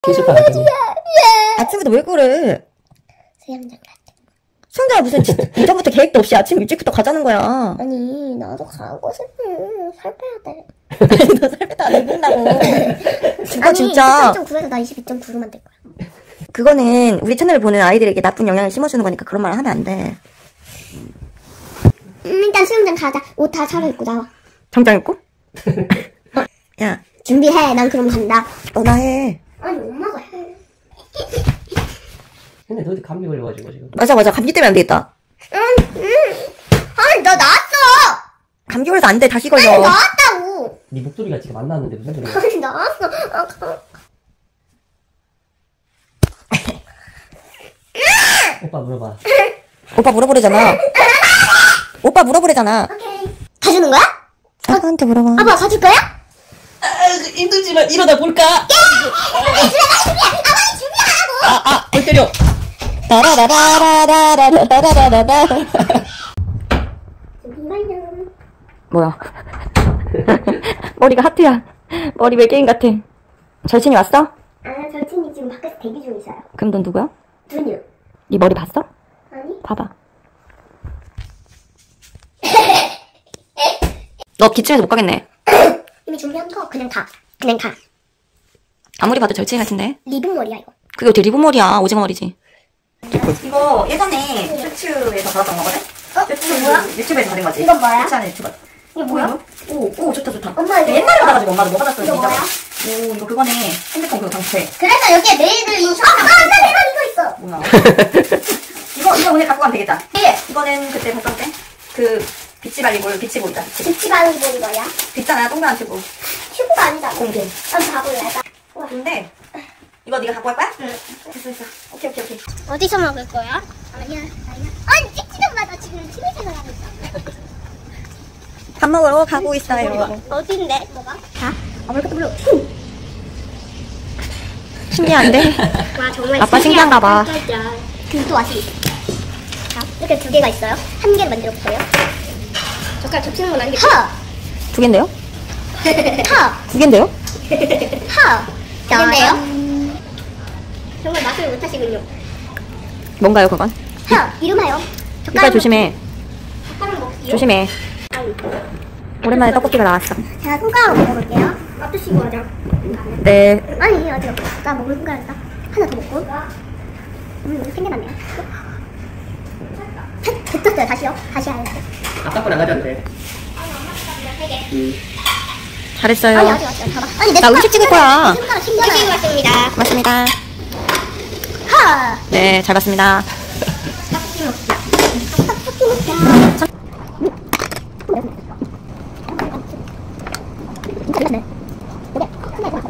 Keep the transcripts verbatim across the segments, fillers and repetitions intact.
기술파 같더니. 아침부터 왜 그래? 수영장 갔다. 수영장 무슨 이전부터 계획도 없이 아침 일찍부터 가자는 거야. 아니 나도 가고 싶어. 살 빼야 돼. 너 살 빼다 안 입는다고. 그거 아니, 진짜. 이십삼 점 구에서 나 이십이 점 구로만 될 거야. 그거는 우리 채널을 보는 아이들에게 나쁜 영향을 심어주는 거니까 그런 말 하면 안 돼. 음, 일단 수영장 가자. 옷 다 차려입고 나와. 정장 입고? 어, 야, 준비해. 난 그럼 간다. 너나 해. 아니 엄마가 해. 근데 너 감기 걸려가지고 지금. 맞아, 맞아. 감기 때문에 안 되겠다. 응, 응. 아니 나 나왔어. 감기 걸려서 안 돼. 다시 걸려. 아니 나왔다고. 네 목소리가 지금 안 나왔는데 무슨 소리야? 아니 나왔어. 아, 가. 오빠 물어봐. 오빠 물어보래잖아. 오빠 물어보래잖아. 오케이. 가주는 거야? 아빠한테 물어봐. 아빠 가줄 거야? 아, 힘들지만 일어나 볼까? 아빠이 준비하라고. 아, 아, 왜 때려? 따라라라라라라라라라라. 준비만요. 뭐야? 머리가 하트야. 머리 외계인 같아. 절친이 왔어? 아 절친이 지금 밖에서 대기 중 있어요. 그럼 넌 누구야? 누누. 네 머리 봤어? 아니. 봐봐. 너 기침해서 못 가겠네. 이미 준비한 거 그냥 가. 그냥 가. 아무리 봐도 절친이 같은데. 리본 머리야 이거. 그게 어떻게 리본 머리야. 오징어 머리지. 이거 예전에 슈츠에서 받았던 거거든? 어? 이거 뭐야? 유튜브에서 받은 거지. 이건 뭐야? 슈츠하는 유튜버. 이게 뭐야? 오, 오, 좋다, 좋다. 엄마 이거 옛날에 받아가지고 엄마도 뭐 받았어. 이거 뭐야? 오, 이거 그거네. 핸드폰 그거 장치해. 그래서 여기에 메일을 이 아, 아, 나 내가 이거 있어. 뭐야. 이거, 이거 오늘 갖고 가면 되겠다. 예. 이거는 그때 볶을 때. 그, 비치발리볼, 비치볼이다. 비치. 비치바리볼이 뭐야? 빗잖아, 동그란 튜브. 튜브가 아니잖아. 공기. 난 바보야. 나. 근데, 이거 네가 갖고 갈 거야? 응. 됐어, 됐어. 오케이, 오케이, 오케이. 어디서 먹을 거야? 아니야, 아니야. 아니, 찍지도 마. 나 지금 취미 생활하고 있어. 밥 먹으러 가고 있어요. 어딘데? 뭐가? 자, 아무것도 몰라. 신기한데? 와, 정말 아빠 신기한가 봐. 그리고 또 와시. 자, 이렇게 두 개가 있어요. 한 개를 만들어 볼게요. 젓가락 접히는 건 아니겠죠? 하! 두 개인데요? 하! 두 개인데요? 하! 근데요? 정말 맛을 못하시군요. 뭔가요, 그건? 하! 이름하여. 이빨 조심해. 젓가락 먹기요? 조심해. 아유. 오랜만에 떡볶이가 나왔어. 제가 손가락으로 먹어볼게요. 앞두시고 하자. 네. 아니, 아직 나 먹을 손가락이다. 하나 더 먹고. 음, 생겨났네요. 됐, 됐었어요. 다시요. 다시 해야죠. 아빠 거안 가져도 돼. 음. 잘했어요. 아니, 아직 왔어요. 봐봐. 아니, 내 나 음식 찍을 거야. 손가락 신기하다. 음식 왔습니다. 고맙습니다. 하! 네, 잘 봤습니다. 떡볶이 먹자. 떡볶이 먹자. 잘했네. 그래, 큰애 봐.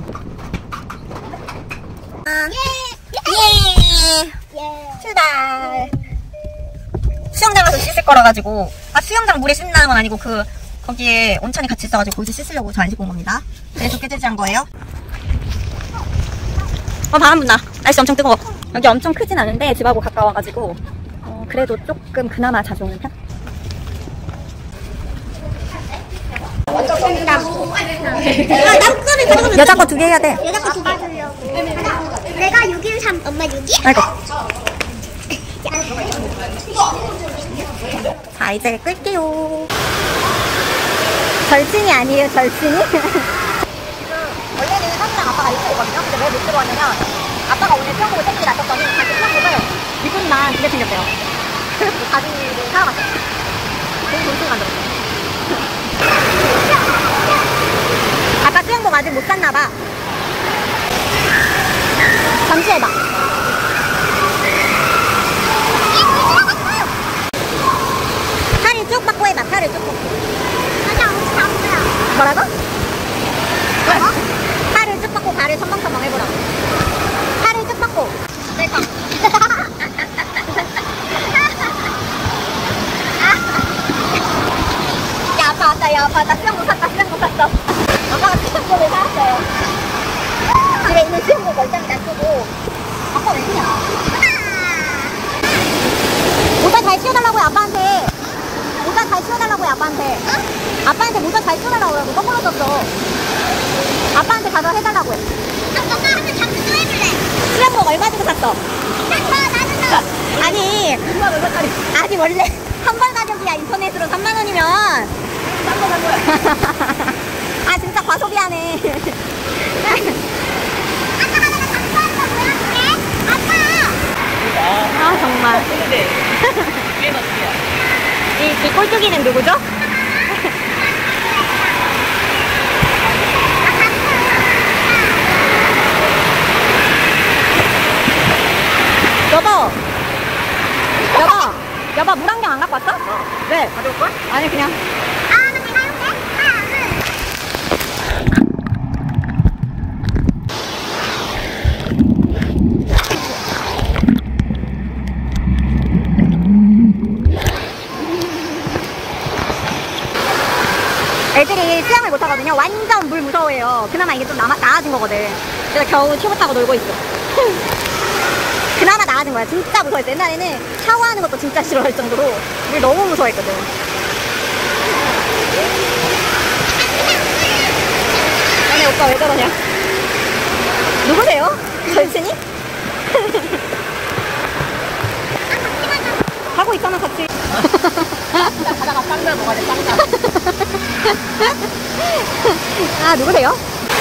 예! 예! 출발. 수영장 가서 씻을 거라 가지고. 아, 수영장 물에 씻는 건 아니고 그 거기에 온천이 같이 있어가지고 거기서 씻으려고 저 안 씻고 온 겁니다. 그래서 깨끗한 거예요. 어, 바람 분다. 날씨 엄청 뜨거워. 여기 엄청 크진 않은데 집하고 가까워가지고 어, 그래도 조금 그나마 자주 오는 편? 먼저 쏜다. 여자 거 두 개 해야 돼. 여자 거 두 개 주려고. 내가 육일삼, 엄마 육이? 아이고. 자, 이제 끌게요. 절친이 아니에요, 절친이? 원래는 형이랑 아빠가 일찍 오거든요. 근데 왜 못 들어왔냐면 아빠가 오늘 수영복을 생일이 났었더니 자기 수영복을 미분만 두 개 챙겼어요. 그래서 바지를 사와봤어요. 되게 돈쓰게 만들었어요. 아빠 수영복 아직 못 샀나봐. 잠시 해봐. 팔을 쭉 뻗고 해봐. 팔을 쭉 뻗고. 아니, 아무튼 안 보여. 뭐라고? 뭐? 팔을 쭉 뻗고 발을 첨벙첨벙 해보라고. 팔을 쭉 뻗고. 셀카. 야, 아빠 왔다. 야, 아빠. 나 수영복 샀다. 수영복 샀어. 아빠가 수영복을 사왔어요. 집에 있는 수영복 멀쩡히 놔두고. 아빠 왜 그냐? 모자 잘 씌워달라고요, 아빠한테. 모자 잘 씌워달라고요, 아빠한테. 아빠한테 모자 잘 씌워달라고요. 너 떨어졌어. 아빠한테 가서 해달라고요. 아빠가 하면 잠수 얼마 주고 샀어? 아니 이만 얼마짜리? 아니 원래 한 벌 가격이야. 인터넷으로 삼만 원이면 싼거 산 거야. 아 진짜 과소비하네. 아 정말. 근데 위에는 어떻게야? 이, 이 꼴뚜기는 누구죠? 여보! 여보! 여보 물 한 병 안 갖고 왔어? 어. 왜? 가져올 거야? 아니 그냥 애들이 수영을 못하거든요. 완전 물 무서워해요. 그나마 이게 좀 남아, 나아진 거거든. 그래서 겨우 튜브 타고 놀고 있어. 그나마 나아진 거야. 진짜 무서워했어. 옛날에는 샤워하는 것도 진짜 싫어할 정도로 물 너무 무서워했거든. 너네 오빠 왜 저러냐? 누구세요? 절친이? 가고 있잖아 같이. 가다가 쌍가 먹어야 돼, 쌍가. 아 누구세요?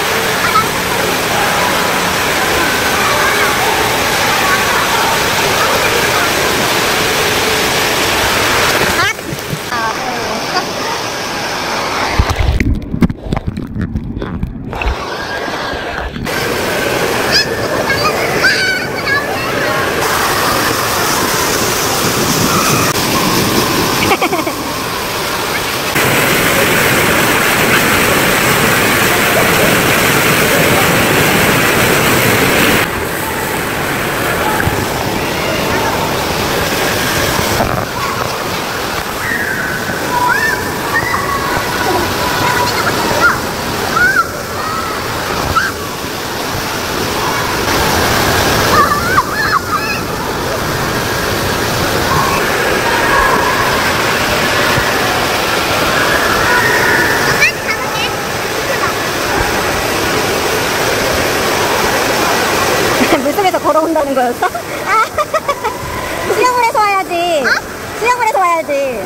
물속에서 걸어온다는 거였어? 아, 수영을 해서 와야지. 어? 수영을 해서 와야지.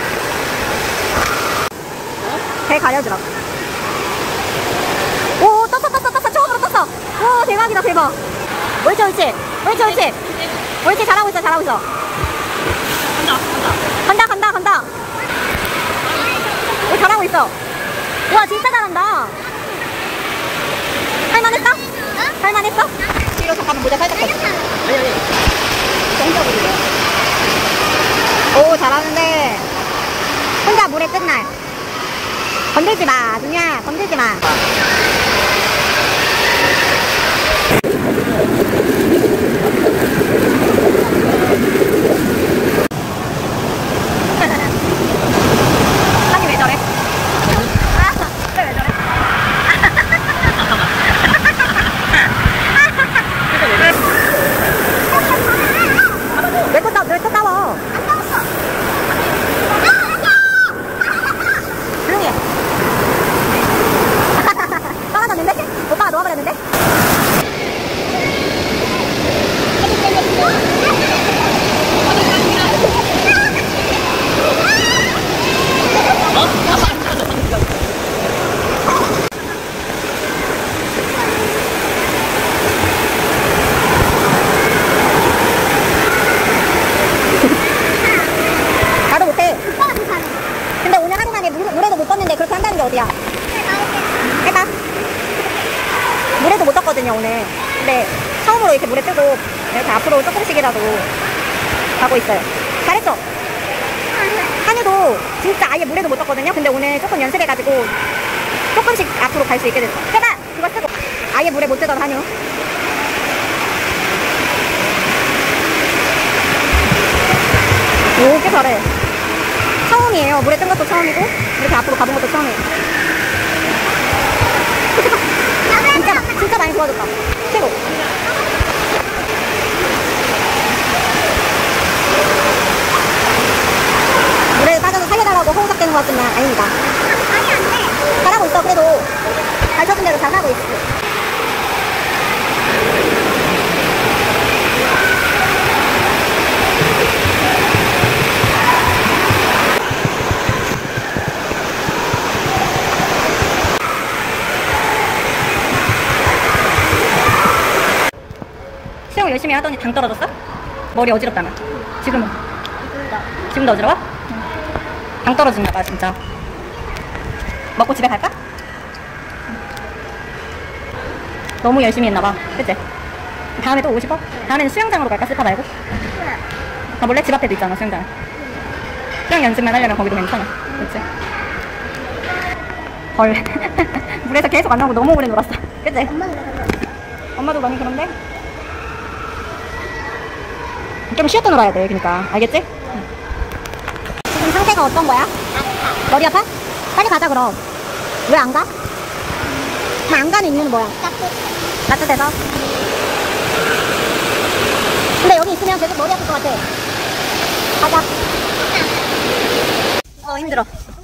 배 가려주라고. 오, 떴어, 떴어, 떴어. 처음으로 떴어. 오, 대박이다, 대박. 옳지, 옳지. 옳지, 옳지. 옳지, 잘하고 있어, 잘하고 있어. 간다, 간다. 간다, 간다, 간다. 오, 잘하고 있어. 우와, 진짜 잘한다. 할만했어? 할만했어? 뒤로 잠깐만 모자 살짝 벗어. 아니, 아니. 정답으로. 오, 잘하는데. 혼자 물에 끝날. 건들지 마, 준이야. 건들지 마. 사람이 왜 저래? 아, 왜 저래? 왜 또, 왜 또 따워? 조용히 해. 떨어졌는데? 오빠가 놓아버렸는데? 나도 못해. 근데 오늘 하루 만에 물, 물에도 못 떴는데 그렇게 한다는 게 어디야? 해봐. 물에도 못 떴거든요 오늘. 근데 처음으로 이렇게 물에 뜨고 이렇게 앞으로 조금씩이라도 가고 있어요. 잘했어. 한유도 진짜 아예 물에도 못 떴거든요. 근데 오늘 조금 연습해가지고 조금씩 앞으로 갈 수 있게 됐어. 해봐. 그거 쓰고. 아예 물에 못 뜨던 한유. 오, 꽤 잘해. 처음이에요. 물에 뜬 것도 처음이고 이렇게 앞으로 가본 것도 처음이에요. 진짜 진짜 많이 좋아졌다. 최고. 물에 빠져서 살려달라고 호흡되는 것 같지만 아닙니다. 잘하고 있어. 그래도 가르쳐준 대로 잘하고 있어. 수영 열심히 하더니 당 떨어졌어? 머리 어지럽다며. 지금은? 이걸로. 지금도 어지러워? 당 떨어지나봐 진짜. 먹고 집에 갈까? 너무 열심히 했나봐. 그치? 다음에 또 오고 싶어? 다음에는 수영장으로 갈까? 스파 말고? 가볼래? 집 앞에도 있잖아 수영장. 수영 연습만 하려면 거기도 괜찮아. 그치? 헐. 물에서 계속 안 나오고 너무 오래 놀았어. 그치? 엄마는 그러면 엄마도 많이 그런데? 좀 쉬었다 놀아야 돼. 그니까 알겠지? 지금 상태가 어떤 거야? 머리 아파? 빨리 가자 그럼. 왜 안 가? 안 가는 이유는 뭐야? 따뜻해서? 근데 여기 있으면 계속 머리 아플 것 같아. 가자. 어 힘들어.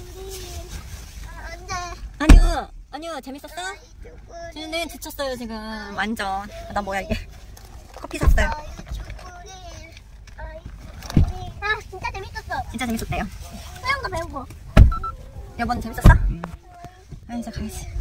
아니요 아니요 재밌었어? 저는 지쳤어요 지금 완전. 나 뭐야 이게. 커피 샀어요. 아 진짜 재밌었어. 진짜 재밌었대요. 수영도 배우고. 여보는 재밌었어? 아 이제 가야지.